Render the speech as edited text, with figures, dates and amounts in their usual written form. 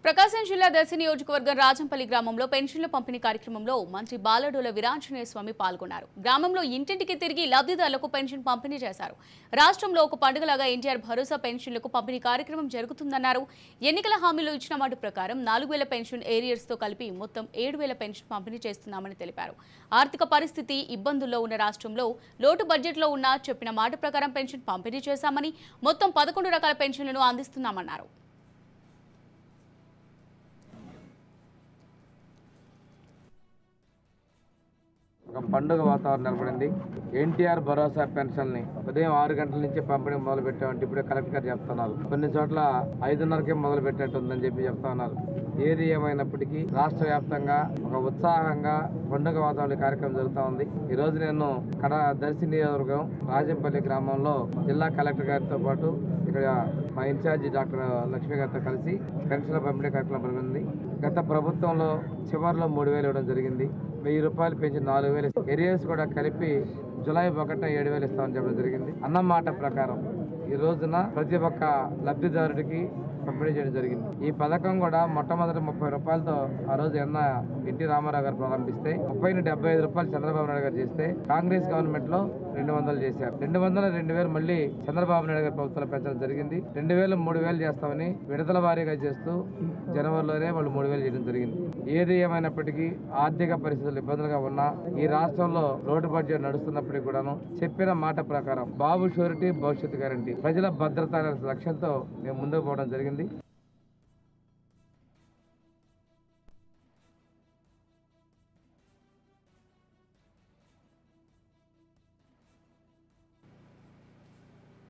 ప్రకాశం జిల్లా దర్శి నియోజకవర్గం రాజంపల్లి గ్రామంలో పెన్షన్ల పంపిణీ కార్యక్రమంలో మంత్రి బాలడోల వీరాంజనేయ స్వామి పాల్గొన్నారు. గ్రామంలో ఇంటింటికి తిరిగి లబ్ధిదారులకు పెన్షన్ పంపిణీ చేశారు. రాష్ట్రంలో ఒక పండుగలాగా ఎన్టీఆర్ భరోసా పెన్షన్లకు పంపిణీ కార్యక్రమం జరుగుతుందన్నారు. ఎన్నికల హామీలో ఇచ్చిన మాట ప్రకారం 4000 పెన్షన్ ఏరియర్స్ తో కలిపి మొత్తం 7000 పెన్షన్ పంపిణీ చేస్తున్నామని తెలిపారు. ఆర్థిక పరిస్థితి ఇబ్బందుల్లో ఉన్న రాష్ట్రంలో లోటు బడ్జెట్లో ఉన్న చెప్పిన మాట ప్రకారం పెన్షన్ పంపిణీ చేశామని మొత్తం 11 రకాల పెన్షన్లను అందిస్తున్నామన్నారు. ఒక పండుగ వాతావరణం నెలకొంది. ఎన్టీఆర్ భరోసా పెన్షన్ని ఉదయం 6 గంటల నుంచి పంపిణీ మొదలు పెట్టామంటే ఇప్పుడే కలెక్టర్ గారు చెప్తున్నారు. కొన్ని చోట్ల 5:30కే మొదలు పెట్టేట్టుందని చెప్తా ఉన్నారు. ఏది ఏమైనప్పటికీ రాష్ట్ర వ్యాప్తంగా ఒక ఉత్సాహంగా పండుగ వాతావరణ కార్యక్రమం జరుగుతూ ఉంది. ఈ రోజు నేను దర్శి నియోజకవర్గం రాజంపల్లి గ్రామంలో జిల్లా కలెక్టర్ గారితో పాటు ఇక్కడ మా ఇన్ఛార్జి డాక్టర్ లక్ష్మి గారితో కలిసి పెన్షన్ల పంపిణీ కార్యక్రమం జరిగింది. గత ప్రభుత్వంలో చివరిలో 3000 ఇవ్వడం జరిగింది. 1000 రూపాయలు పెంచి 4000 ఏరియాస్ కూడా కలిపి జూలై 1న 7000 ఇస్తామని చెప్పడం జరిగింది. అన్నమాట ప్రకారం ఈ రోజున ప్రతి ఒక్క లబ్ధిదారుడికి పంపిణీ చేయడం జరిగింది. ఈ పథకం కూడా మొట్టమొదటి 30 రూపాయలతో ఆ రోజు ఎన్టీ రామారావు గారు ప్రారంభిస్తే 30 నుండి 75 రూపాయలు చంద్రబాబు నాయుడు గారు చేస్తే కాంగ్రెస్ గవర్నమెంట్ లో 200 చేశారు. 200 2000 మళ్ళీ చంద్రబాబు నాయుడు గారి ప్రభుత్వంలో పెంచడం జరిగింది. 2000 3000 చేస్తామని విడతల వారీగా చేస్తూ జనవరిలోనే వాళ్ళు 3000 చేయడం జరిగింది. ఏది ఏమైనప్పటికీ ఆర్థిక పరిస్థితులు ఇబ్బందులుగా ఉన్నా ఈ రాష్ట్రంలో లోటు బడ్జెట్ నడుస్తున్నప్పటికీ కూడాను చెప్పిన మాట ప్రకారం బాబు షూరిటీ భవిష్యత్తు గ్యారంటీ ప్రజల భద్రత అనే లక్ష్యంతో మేము ముందుకు పోవడం జరిగింది.